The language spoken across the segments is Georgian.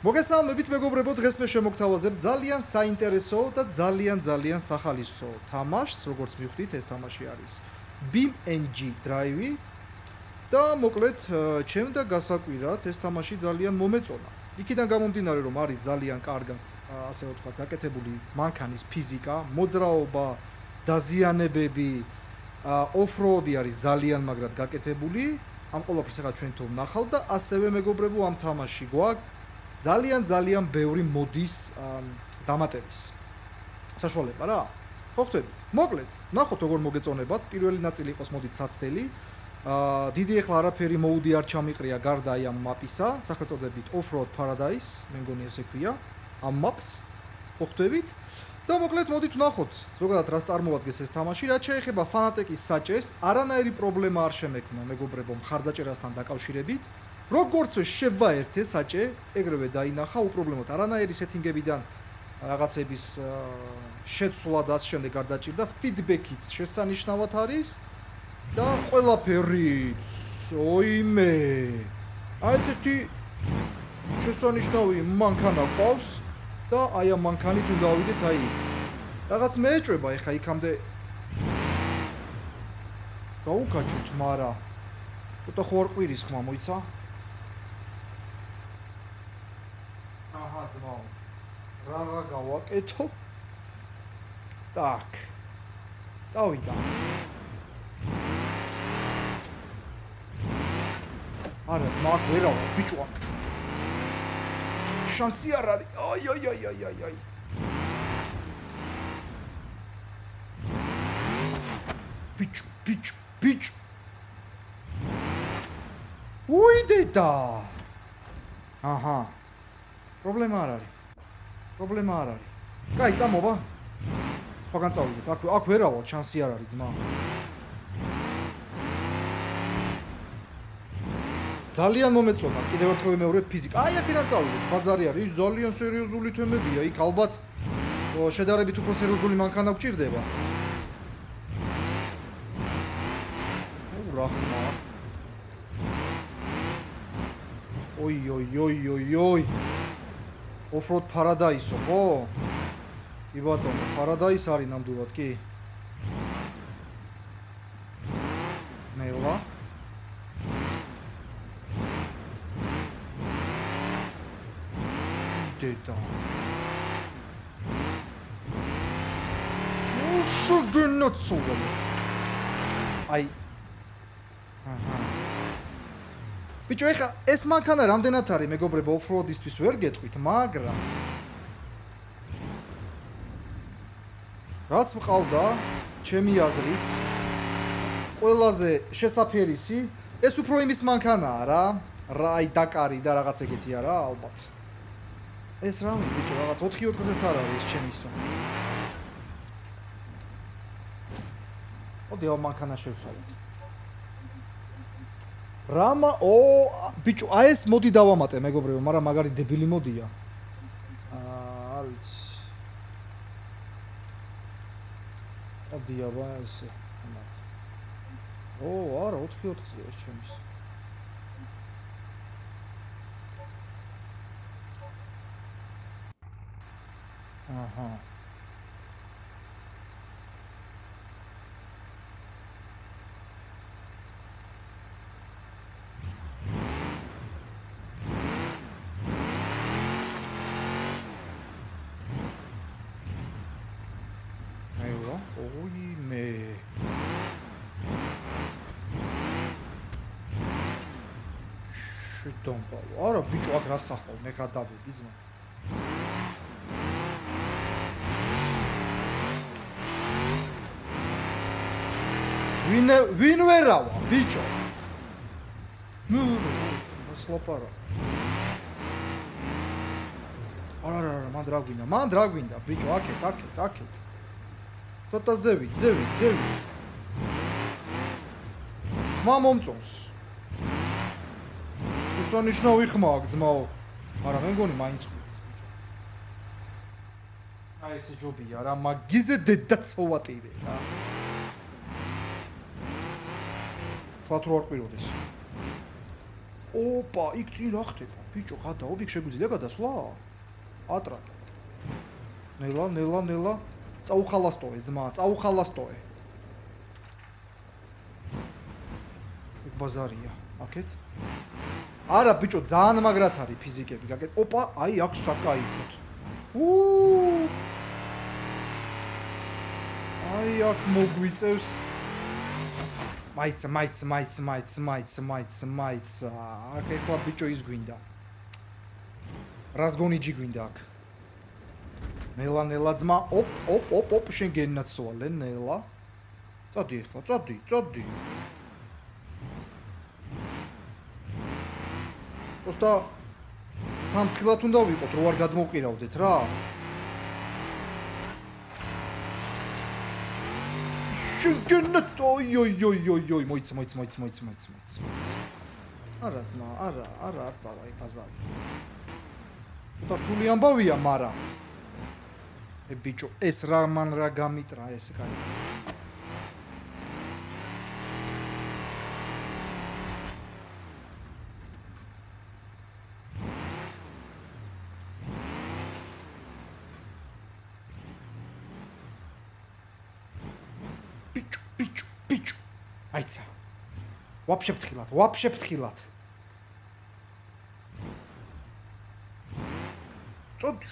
მოგესალმებით მეგობრებო, დღეს მე შემოგთავაზებ ძალიან საინტერესო და ძალიან სახალისო თამაშს, როგორც მივხვდით, ეს თამაში არის BeamNG Drive და მოკლედ ჩემ და გასაკვირად ეს თამაში ძალიან მომეწონა. იქიდან გამომდინარე, რომ არის ძალიან კარგად, ასე ვთქვათ, გაკეთებული მანქანის ფიზიკა, მოძრაობა, დაზიანებები, off-road-ი არის ძალიან მაგრად გაკეთებული. ამ ყველაფერს ახლა ჩვენ თვითონ ვნახავთ და ასევე მეგობრებო, ამ თამაში გვაქვს ძალიან ბევრი მოდის დამატების საშუალება რა. ხო ხვდებით? მოკლედ, ნახოთ როგორ მოგეწონებათ. პირველი ნაწილი იყოს მოდით საცდელი. დიდი ახლა არაფერი მოუდი არ ჩამიყრია გარდა აი ამ მაპისა, სახელწოდებით Off-Road Paradise, მე მგონი ესე ქვია, ამ maps. ხო ხვდებით? და მოკლედ მოდით ვნახოთ, ზოგადად რას წარმოადგენს ეს თამაში. რაც შეეხება ფანატიკის საჭეს, არანაირი პრობლემა არ შემექმნა მეგობრებო მხარდაჭერასთან დაკავშირებით. როგორც შევაერთე საჭე, ეგრევე დაინახა, უპრობლემოდ არანაირი სეტინგებიდან რაღაცების შეცვლა და ამ შემდეგ არ დაჭირდა, ფიდბექიც შესანიშნავად არის და ყველაფერიც, ოიმე. აი ესეთი შესანიშნავი მანქანა ყავს და აი ამ მანქანით უნდა ავიდეთ აი. რაღაც მეეჭვება ეხა იქამდე გაუკაჩოთ, მარა ცოტა ხო არ ყვირის ხმა მოიცა? ძმაო, რაღა გავაკეთო? Так. წავიდა. არა, ძმა, აქ ვერავ, ბიჭო. შანსი არ არის. აი. ბიჭო. უიდედა. აჰა. პრობლემა არ არის. კაი, წამოვა. სხვაგან წავიდეთ. აქ ვერავ, შანსი არ არის, ძმა. ძალიან მომეწონა, კიდევ ერთხელ ვიმეორებ ფიზიკა. აი, აქედან წავიდეთ. ბაზარი არის, ძალიან სერიოზული თემებია. იქ ალბათ შედარებით უფრო სერიოზული მანქანა გვჭირდება. რა ხმა. ოი. Off-Road Paradise, ხო? კი ბატონო, Paradise არის ნამდვილად, კი. მელა. დედა. შეგენაცოლა. აი. აჰა. ბიჭო, ეხა ეს მანქანა რამდენად არის მეგობრებო off-road-ისთვის ვერ გეტყვით, მაგრამ რაც მყავდა ჩემი აზრით ყველაზე შესაფერისი ეს უფრო იმის მანქანაა რა. რა აი დაკარი და რაღაც ეგეთი არა, ალბათ. ეს რა ბიჭო, რაღაც 4-4-ზეც არ არის ეს ჩემისო. მოდი ამ მანქანა შევცვალოთ. რამა, ბიჭო, აი ეს მოდი დავამატე მეგობრებო, მაგრამ მაგარი დებილი მოდია. არის. მოდი აბა ესე. ამათ. არა, 4-4-ზე ეს ჩემის. აჰა. არა ბიჭო, აქ რა სახვალ, მე გადავები ძმა. ვინ ვერავა, ბიჭო? სლოპარა. არა, მან რა გვინდა, ბიჭო, აქეთ. ცოტა ზევით. ხმა მომწონს. უსანიშნავი ხმა აქ ძმაო. მაგრამ მე მგონი მაინც ხვიებს ბიჭო. აი ესე ჯობია რა, მაგიზე დედაცოვატირე რა. თქვათ რო არ ყვიროდეს. ოპა, იქ წინ რა ხდება? ბიჭო, გადაო, იქ შეგვიძლია გადასვლა? ატრაკე. ნელა. წაუხალასტოე ძმა, წაუხალასტოე. იქ ბაზარია, აქეთ? არა, ბიჭო, ძალიან მაგრად არის ფიზიკები, გაკეთ. ოპა, აი აქ საკაიფოდ. აი აქ მოგვიწევს. მაიცა. აქ ეხლა ბიჭო ის გვინდა. რაზგონიჯი გვინდა აქ. ნელა ძმა, ოპ, შენ გენაცვალე, ნელა. წადი ეხლა, წადი. просто თამთილად უნდა ვიყოთ, რო არ გადმოვყირავდეთ რა. შეგენათ, ოი, მოიცა. არა ძმა, არ წავა აი ბაზარი. და რთული ამბავია, მარა. ბიჭო, ეს რა გამიტრა ეს კაი. ბიჭო. აიცა. ვაფშე ფთხილად. წოდი.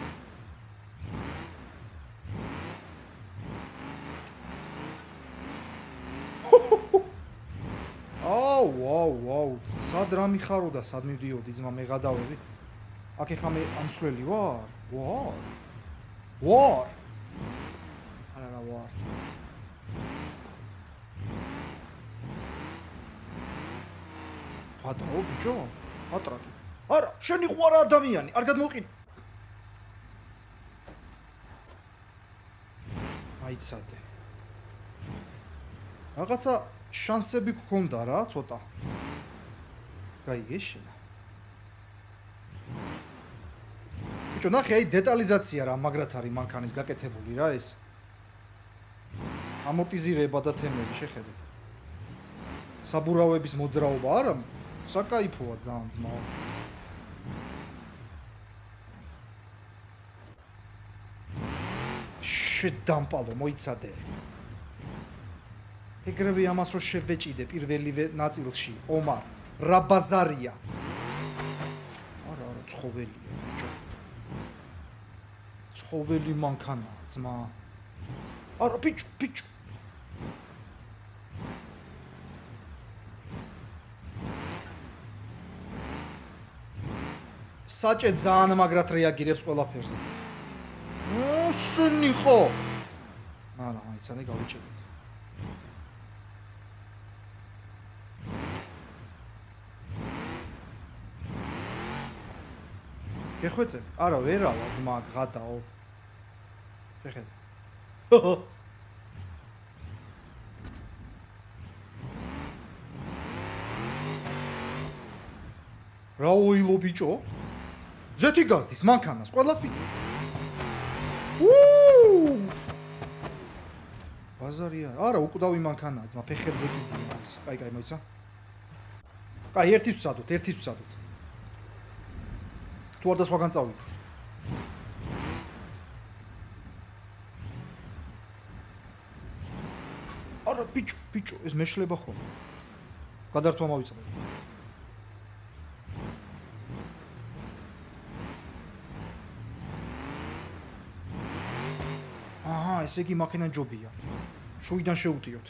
ვაუ. სად რა მიხარო და სად მივდიოდი ძმა მე გადავები. აქ ეხა მე ამსვლელი ვარ. ვარ. არა ვარ. გადაო ბიჭო, ატრაკი. არა, შენი ყვარა ადამიანი, არ გადმოვყიდ. აიცადე. რაღაცა შანსები გქონდა რა, ცოტა. გაიგე შენა. ბიჭო, ნახე, აი დეტალიზაცია რა მაგრად არის მანქანის გაკეთებული რა ეს. ამორტიზირება და თემები შეხედეთ. საბურავების მოძრაობა არა, საკაიფოა ძალიან ძმაო. შედამპალო, მოიცადე. ეგრევე ამას რო შევეჭიდე პირველივე ნაწილში, ომარ, რა ბაზარია. არა, ცხოველია, ბიჭო. ცხოველი მანქანაა, ძმა. არა, ბიჭო. საჭე ძალიან მაგრად რეაგირებს ყველაფერზე. შენი ხო? არა, აიცადე გავიჭედეთ. გეხვეწებ? არა, ვერავა ძმა, ღადაო. შეხედე. რა ოილო ბიჭო? ზეთი გაზდის მანქანას, ყველას ბაზარი არა, უკვდავი მანქანაა, ძმა, ფეხებზე კიდია ის. კაი, მოიცა. კაი, ერთის ვსადოთ. თუ არ და სხვაგან წავიდეთ. არა, ბიჭო, ეს მეშლება ხოლმე. გადართვა მოვიწყდები. ესე იგი მაქენა ჯობია. შუიდან შეუტიოთ.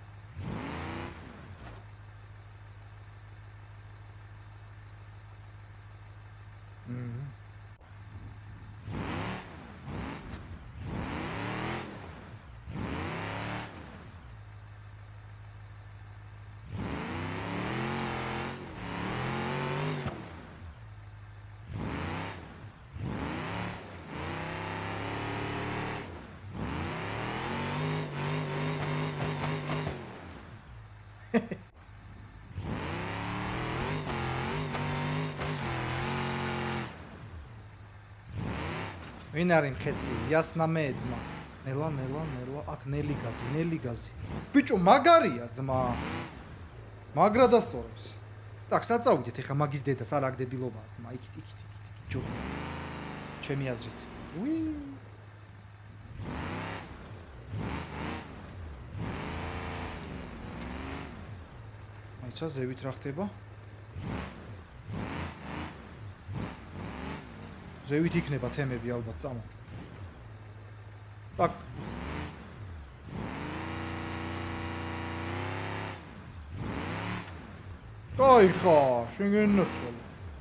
ვინ არის მხეცი? იასნამე ძმა. ნელა, აქ ნელი გაზი. ბიჭო, მაგარია ძმა. მაგრა დასწორებს. Так, საწავიდეთ ეხა მაგის დედაც არა აგდებილობაა ძმა, იქით ჯობია. ჩემი აზრით. უი. აიცა ზევით რა ხდება? ზევით იქნება თემები ალბათ წამო. Так. კაიხა, შეგენაცვალე.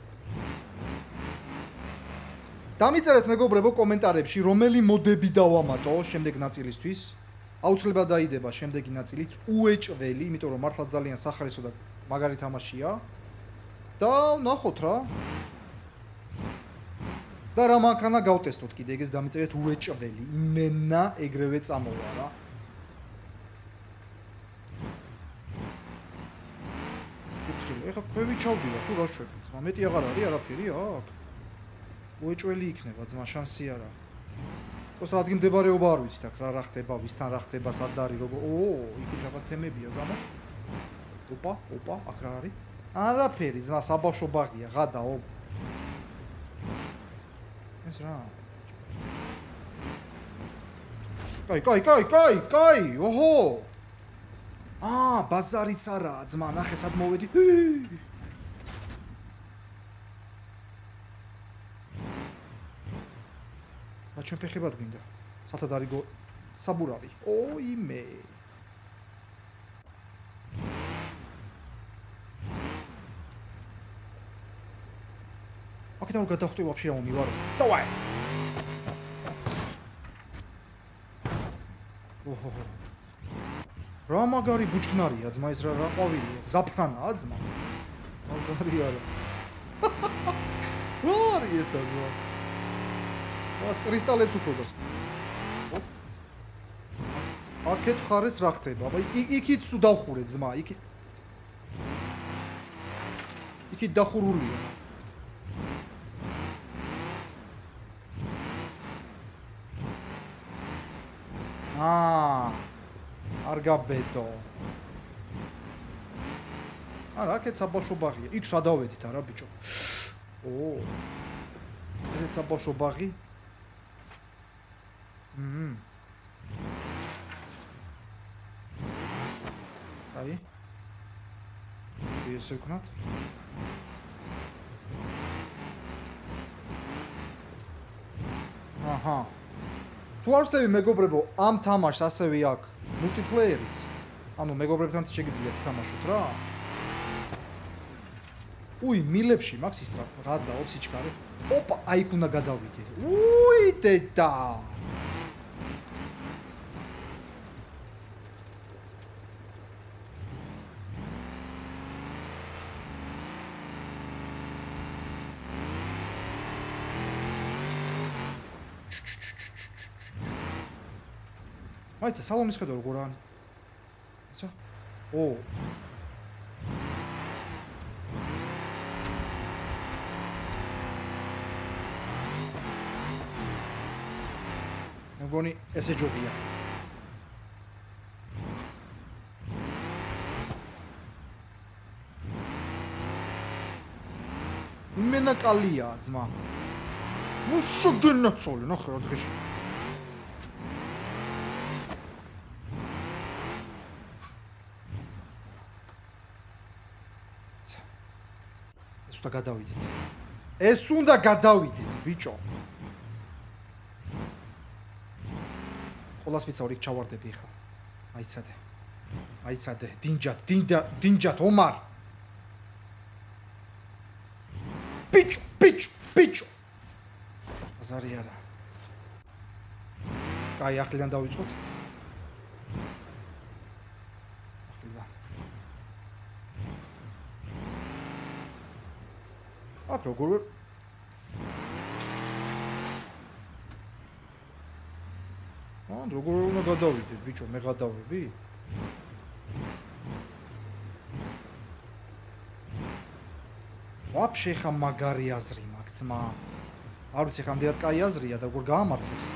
დამიწერეთ მეგობრებო კომენტარებში რომელი მოდები დავამატო შემდეგ ნაწილისთვის. აუცილებლად დაიდება შემდეგი ნაწილიც უეჭველი, იმიტომ რომ მართლა ძალიან სახალისო და მაგარი თამაშია. და ნახოთ რა. და რა მანქანა გავტესტოთ კიდე, ეგეც დამიწერეთ უეჭველი. იმენა ეგრევე წამოვა რა. ეხა ქვევი ჩავდივარ თუ რა შვები ძმა მეტი აღარ არის არაფერი აქ უეჭველი იქნება ძმა შანსი არა просто ადგილ მდებარეობა არ ვიცით აქ რა ხდება ვისთან რა ხდება სად არის როგორ იქით რაღაც თემებია ძმა ოპა აქ რა არის არაფერი ძმა საბავშვო ბაღია ღადაო ეს რა კაი ოჰო ბაზარიც არა, ძმა, ნახე სად მოვედი. რა ჩვენ ფეხებად გვინდა? სათად არის საბურავი. იმე. აქეთან რომ გადავხვდი ვაფშე რა მომივარო. დავაი. ოჰო. რა მაგარი ბუჩქნარია ძმა ეს რა ყვავილია ზაფრანაა ძმა აზარი არა რა არის ეს ძმა მას კრისტალებს უხდოს აქეთ ხარეს რა ხდება იქით სულ დავხურე ძმა იქით დახურულია არ გაბედო. არა, აქეთ საბავშვო ბაღია. იქ სადავედით არა ბიჭო. ეს საბავშვო ბაღი? აი. ესე ვქნათ? აჰა. თუ არ ვსწრები მეგობრებო, ამ თამაშს ასევე აქვს multiplayer-იც. ანუ მეგობრებთან შეგიძლიათ თამაშოთ რა. მილებში მაქვს ის რა დაობს სიჩქარე. ოპა, აიქ უნდა გადავიდე. დედა. აიცა სალონის ხედავ როგორ არის. აიცა? მეგონი ესე ჯობია. იმენა კალია ძმა. შეგენაცვალე ნახე რა დღეში. ეს უნდა გადავიდეთ ბიჭო ყოლას ვიცავ იქ ჩავარდები ხა აიცადე დინჯად ომარ ბიჭო აზარი არა კაი ახლიდან დავიწყოთ აქ როგორ როგორ უნდა გადავიდეთ ბიჭო მე გადავები ვაფშე ხა მაგარი აზრი მაქვს ძმა არ ვიცი ხა ამდენად კაი აზრია და როგორ გაამართლებს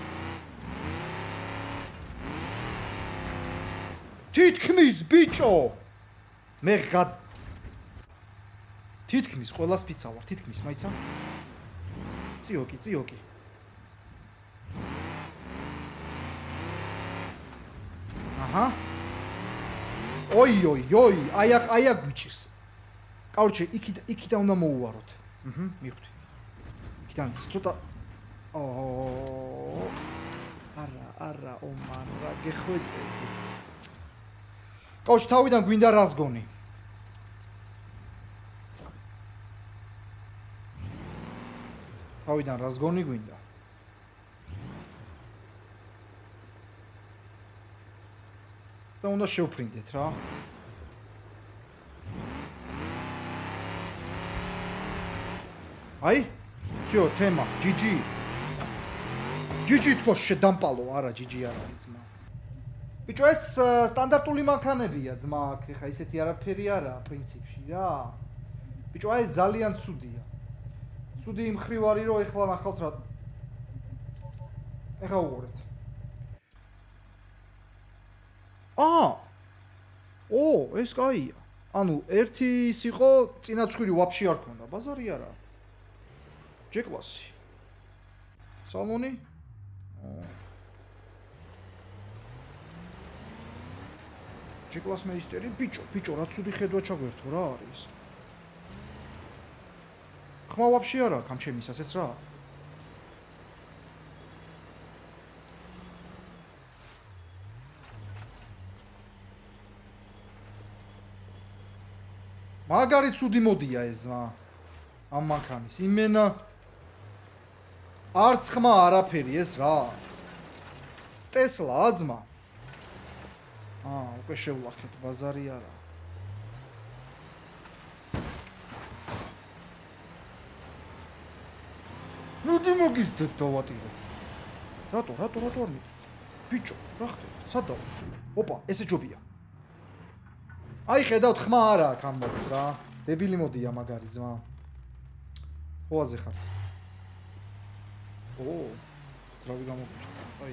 თითქმის ბიჭო მე თითქმის ყველას ფიცა ვარ, თითქმის, მაიცა. წიოკი. აჰა. ოი, აი აქ გვიჭირს. კაუჩი, იქიდან უნდა მოუვაროთ. მივხვდი. იქიდან ცოტა არა, ომარა, გეხვეწები. კაუჩი, თავიდან გვინდა რაზგონი. თავიდან რაზგონი გვინდა. და უნდა შევფრინდეთ რა. აი? всё, თემა, GG. GG თქო შედამპალო, არა GG არა ძმა. ბიჭო, ეს სტანდარტული მანქანებია ძმა, ეხა ისეთი არაფერი არაა პრინციპში რა. ბიჭო, აი ძალიან ცუდია. ცუდი იმ ხრივ არის, რომ ეხლა ნახავთ რა. ეხა უყურეთ. ეს კაია. ანუ ერთი ის იყო, წინაცხვირი ვაფშე არ ქონდა, ბაზარი არა. ჯეკლასი. სალმონი? ჯეკლას მეისტერი, ბიჭო, რა ცუდი ხედვა ჩაგვერთო, რა არის? ხმა ვაფშე არა, კამჩემისას ეს რა? მაგარი ცუდი მოდია ეს ზმა. ამ მანქანის იმენა არც ხმა არაფერი ეს რა. ტესლა აზმა. უკვე შევლახეთ ბაზარი არა. ნუდი მოგიზდეთ დავატირო. რატო არ მი? ბიჭო, რა ხდება? სადაა? ოპა, ესე ჯობია. აი ხედავთ ხმა არა აქ ამბობს რა. დებილი მოდია მაგარი ძმა. ოაზე ხართ. ძრავი გამოგიჭდა. აი.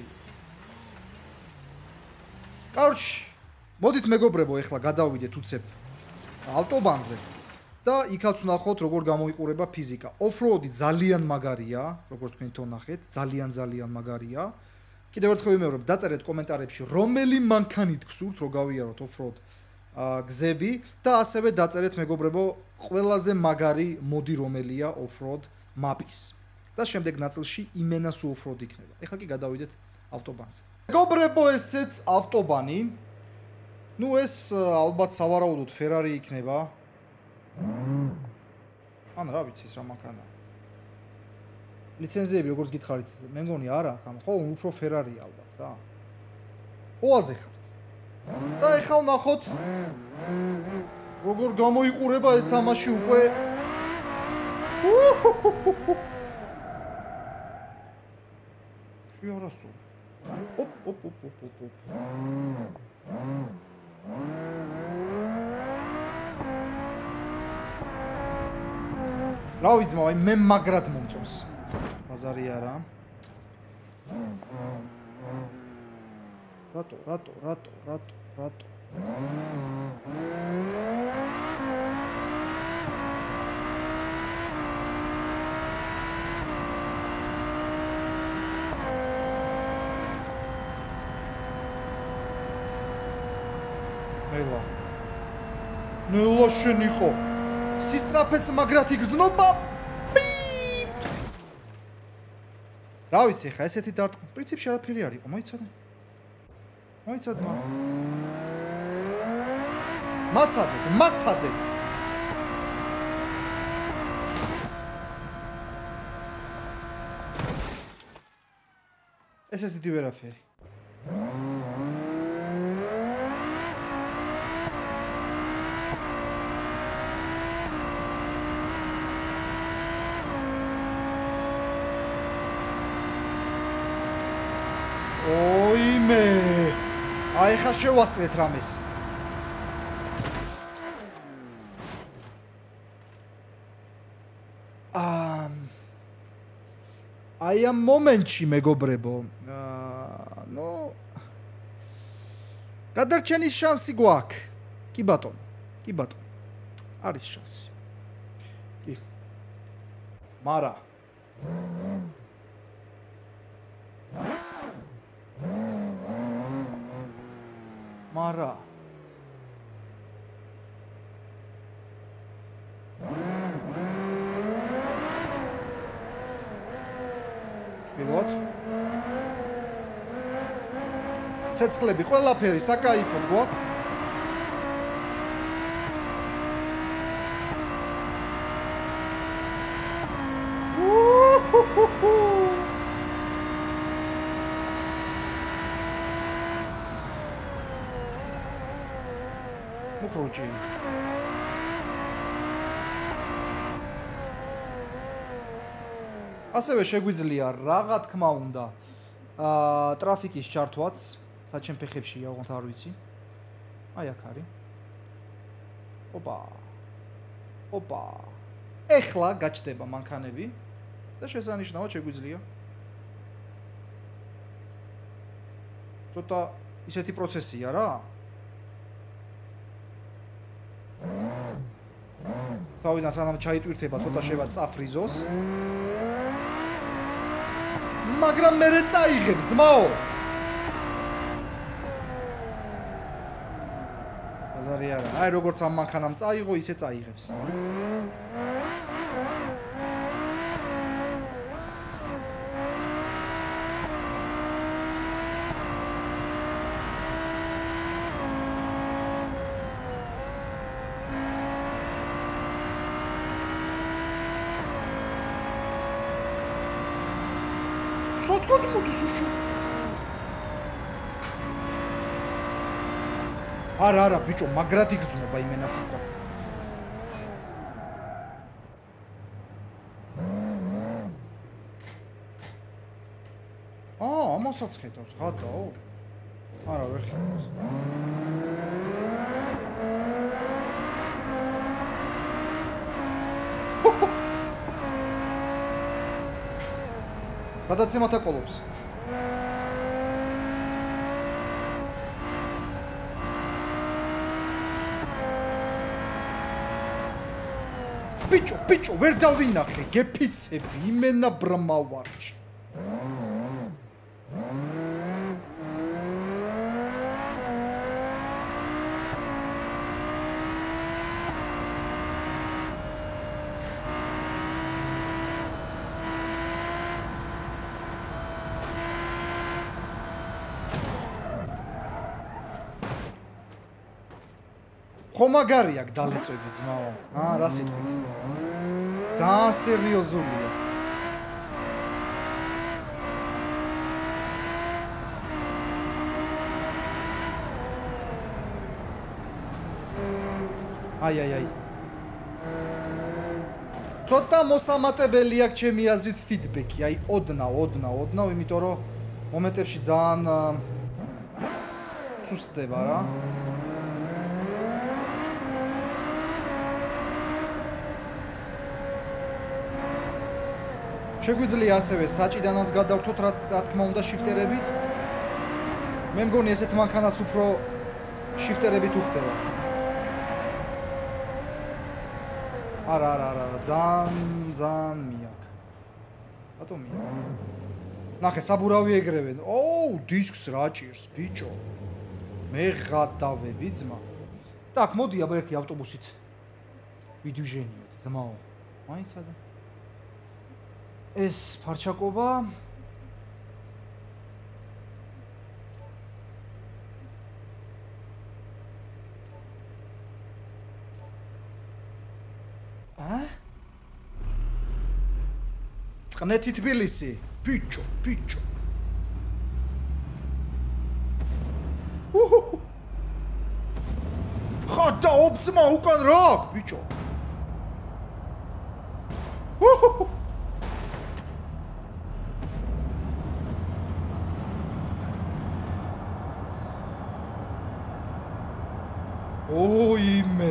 კარჩი. მოდით მეგობრებო, ეხლა გადავიდეთ უცებ ავტობანზე და იქაც ვნახოთ როგორ გამოიყურება ფიზიკა. ოფროუდი ძალიან მაგარია, როგორც თქვენ თონახეთ, ძალიან მაგარია. კიდევ ერთხელ ვიმეორებ, დაწერეთ კომენტარებში, რომელი მანქანით გსურთ, რომ გავიაროთ ოფროუდ გზები და ასევე დაწერეთ მეგობრებო, ყველაზე მაგარი მოდი რომელია ოფროუდ მაპის. და შემდეგ ნაწილში იმენა სუ ოფროუდი იქნება. ეხლა კი გადავიდეთ ავტობანზე. მეგობრებო, ესეც ავტობანი. ნუ ეს ალბათ სავარაუდოდ ფერარი იქნება. ან რა ვიცი ეს რა მანქანაა. ლიცენზიები როგორც გითხარით, მე მგონი არა აქ, ხო, უფრო ფერარია ალბათ რა. ოაზე ხართ. და ეხლა ვნახოთ როგორ გამოიყურება ეს თამაში უკვე. შეარასწორი. ოპ. რა ვიცი, აი მე მაგრად მომწონს. ბაზარი არა. რატო? ნელა შენი ხო? სისწრაფეც მაგრად იგრძნობა. რა ვიცი, ხა ესეთი დარტყმა. პრინციპში არაფერი არ იყო, მოიცადე. მოიცა ძმა. მაცადეთ. ეს ესეთი ვერაფერი. აი ხა შევასკლეთ რამეს. აი ამ მომენტში მეგობრებო, ნუ გადარჩენის შანსი გვაქვს. კი ბატონო. არის შანსი. მარა მარა ვიღოთ ცეცხლები ყველაფერი საკაიფოდ გვაქვს მუხრუჭი ასევე შეგვიძლია რაღა თქმა უნდა ტრაფიკის ჩართვაც საჩემ ფეხებშია ოღონდ არ ვიცი აი აქ არის ოპა ეხლა გაჩნდება მანქანები და შესანიშნავად შეგვიძლია ცოტა ისეთი პროცესია რა თავიდან სანამ ჩაიტვირთება ცოტა შევა წაფრიზოს მაგრამ მე წაიღებს ძმაო აზარი არა აი როგორც ამ მანქანამ წაიღო ისე წაიღებს Откуда მოდის უშო? არა, ბიჭო, მაგრად იგრძნობა იმენას ისწრაფ. ამასაც ხედავს, ხატაო? არა, ვერ ხედავს. გადაცემათა კოლობს. ბიჭო, ვერ დავინახე, გეფიცები, იმენა ბრმავარჩი. ხომაგარი აქ დალეწვები ძმაო. რა სიტყვით? ძალიან სერიოზულია. აი. ცოტა მოსამატებელი აქ ჩემი აზრით ფიდბექი. აი, ოდნავ, იმიტომ რომ მომენტებში ძალიან სუსტდება რა. შეგვიძლია ასევე საჭიდანაც გადავთოთ რა თქმა უნდა შიფტერებით. მე მგონი ესეთ მანქანას უფრო შიფტერებით უხდება. არა, ძალიან მიაკ. რატომ მიაკ? ნახე, საბურავი ეგრევენ. დისკს რა ჭირს, ბიჭო. მე ღადავები ძმა. так, მოდი აბა ერთი ავტობუსით. ვიდვიჟენიოთ, ძმაო. მაიცადა. ეს ფარჩაკობა წყნეთი თბილისი ბიჭო ხოდა ოფცმა უკან რა ბიჭო ime.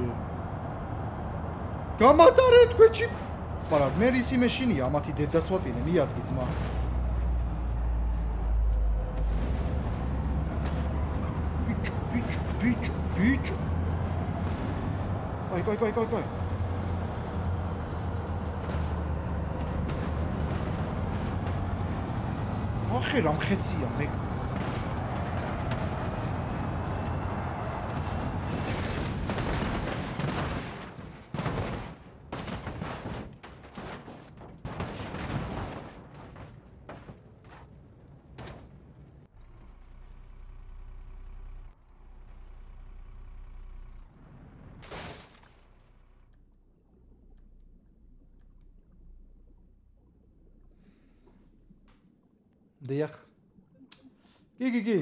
Gamatare თქვენში. მაგრამ მე ისი მეშინია ამათი დედაცვატინე მიადგი ძმა. ბიჭო. Აი. ახე რა მხეცია მე დიახ კი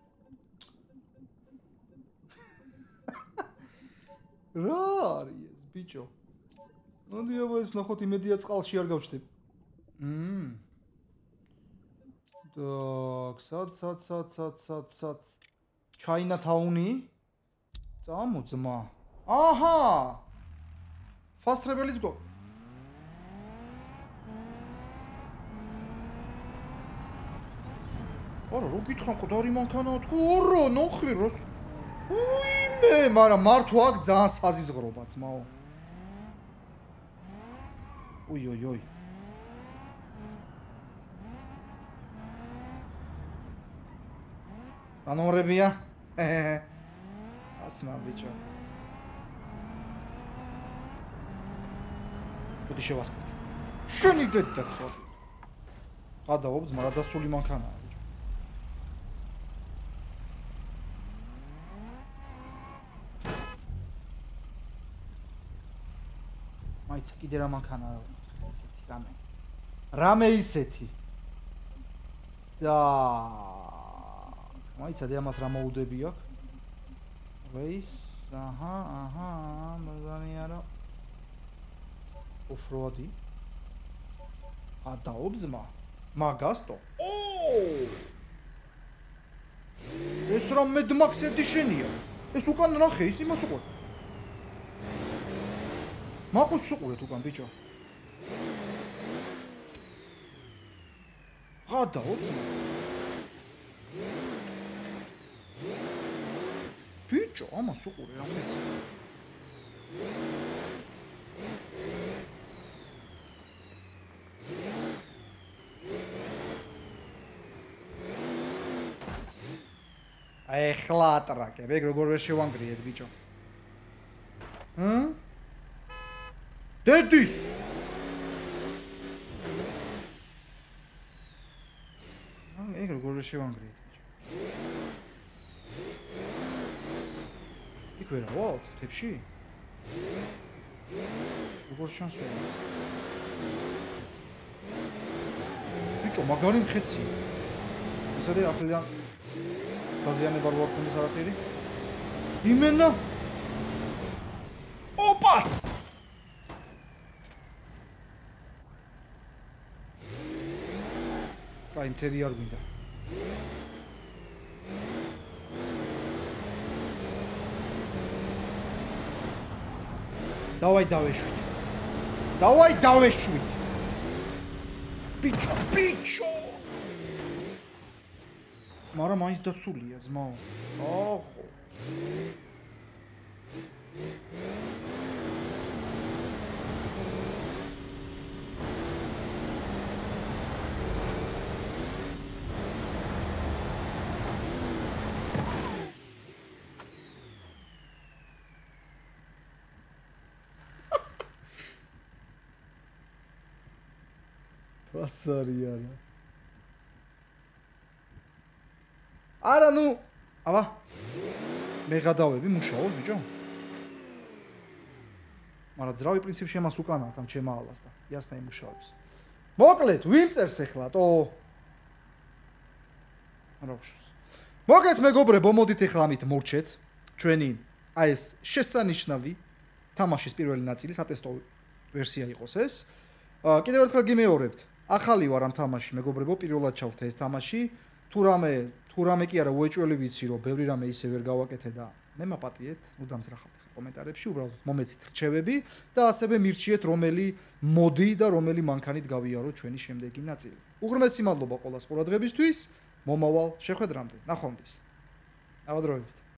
რა არის ეს ბიჭო მოდი აბა ეს ნახოთ იმედია წყალში არ გავჩდები სად ჩაინათაუნი წამოძმა აჰა ფასტრებელიც გო არა რო გითხრან ყდარი მანქანაა თქო ორო ნოხი როს უიმე მაგრამ მართო აქ ძალიან საზიზღრობა ძმაო უი რა ნომრებია ასნა ბიჭო მოდი შევასწრეთ შენი დედა ცოტა გადაობ ძმა რა დაცული მანქანაა მაიცა კიდე რა მანქანაა ესეთი რამე ისეთი და მაიცა და ამას რა მოუდები აქ რეის აჰა მაზანი არა ოფროადი გადაობ ძმა მაგასტო ეს რა მედმაქს ედიშენია ეს უკან ნახე ის იმას უყურე მაყურს უყურეთ უკან ბიჭო გადაობ ძმა ბიჭო ამას უყურე რა მეცი ეხლა ატრაკებ ეგ როგორ ვერ შევანგრიეთ ბიჭო დედის ეგ როგორ ვერ შევანგრიეთ ბიჭო იქ ვერა ვარ თებში როგორ შანსია ბიჭო მაგარი მხეცია ისე ახლიდან ბაზიანება რო აქვს არაფერი იმენა ოპაც კაი მთელი არ გვინდა დავაი დავეშვით ბიჭო მაგრამ მაინც დაცულია ძმაო სახო ფასარი არა ნუ აბა მე გადავები მუშაობს ბიჭო მაგრამ ძრავი პრინციპში ამას უკანა ამ ჩემ ალას და იასნა იმუშავებს მოკლედ ვინ წერს ახლა ტო როშს მოგეთ მეგობრებო მოდით ახლა ამით მორჩეთ ჩვენი აი ეს შესანიშნავი თამაშის პირველი ნაწილი სატესტო ვერსია იყოს ეს კიდევ ერთხელ გიმეორებთ ახალი ვარ ამ თამაში მეგობრებო პირველად ჩავხდა ეს თამაში თუ რამე კი არა უეჭველი ვიცი რომ ბევრი რამე ისე ვერ გავაკეთე და მე მაპატიეთ მუდამ ზრახავთ კომენტარებში უბრალოდ მომეცით რჩევები და ასევე მირჩიეთ რომელი მოდი და რომელი მანქანით გავიაროთ ჩვენი შემდეგი ნაწილი უღრმესი მადლობა ყველას ყურადღებისთვის მომავალ შეხვედრამდე ნახვამდის ავადროებით